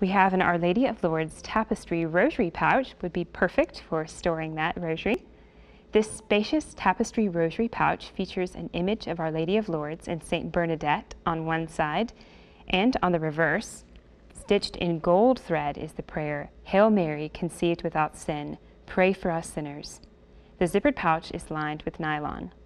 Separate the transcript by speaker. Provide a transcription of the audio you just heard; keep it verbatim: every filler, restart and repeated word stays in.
Speaker 1: We have an Our Lady of Lourdes Tapestry Rosary pouch, would be perfect for storing that rosary. This spacious tapestry rosary pouch features an image of Our Lady of Lourdes and Saint Bernadette on one side, and on the reverse, stitched in gold thread, is the prayer, Hail Mary, conceived without sin, pray for us sinners. The zippered pouch is lined with nylon.